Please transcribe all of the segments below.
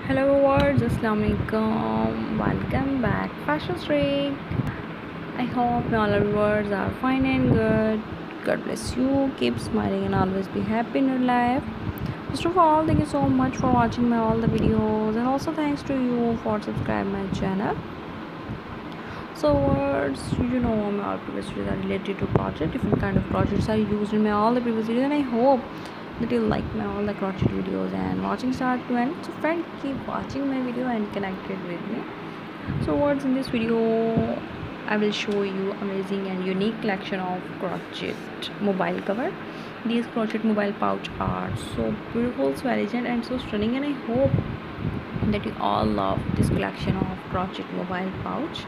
Hello world, Assalamualaikum. Welcome back, Fashion Street. I hope all our viewers are fine and good. God bless you. Keep smiling and always be happy in your life. First of all, thank you so much for watching my all the videos, and also thanks to you for subscribe my channel. So words, my all previous videos are related to project. Different kind of projects are used in my all the previous videos, and I hope that you like my all the crochet videos and watching start to end. So friend, keep watching my video and connected with me. So words, in this video I will show you amazing and unique collection of crochet mobile cover. These crochet mobile pouch are so beautiful, so elegant and so stunning, and I hope that you all love this collection of crochet mobile pouch.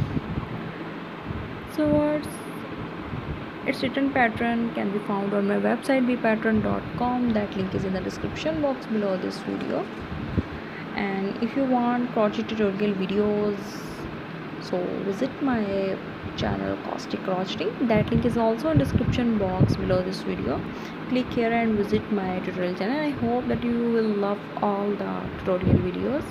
So words, its written pattern can be found on my website bpattern.com. That link is in the description box below this video. And if you want crochet tutorial videos, so visit my channel Caustic Crocheting. That link is also in description box below this video. Click here and visit my tutorial channel. I hope that you will love all the tutorial videos.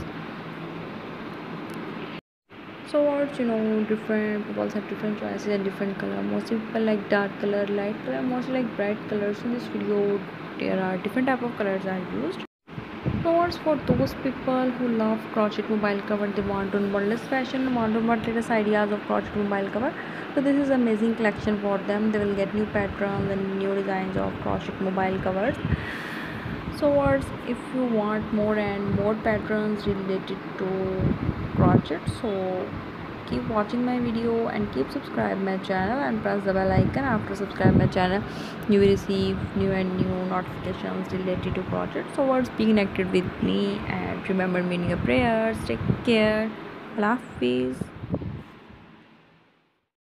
So what, different people have different choices and different color. Most people like dark color, light color, mostly like bright colors. In this video there are different type of colors are used. So what's for those people who love crochet mobile cover, they want to model this fashion, want to model latest ideas of crochet mobile cover. So this is amazing collection for them. They will get new patterns and new designs of crochet mobile covers. So words, if you want more and more patterns related to crochet, so keep watching my video and keep subscribe my channel and press the bell icon. After subscribe my channel, you will receive new and new notifications related to crochet. So words, be connected with me and remember meaning your prayers. Take care. Allah Hafiz.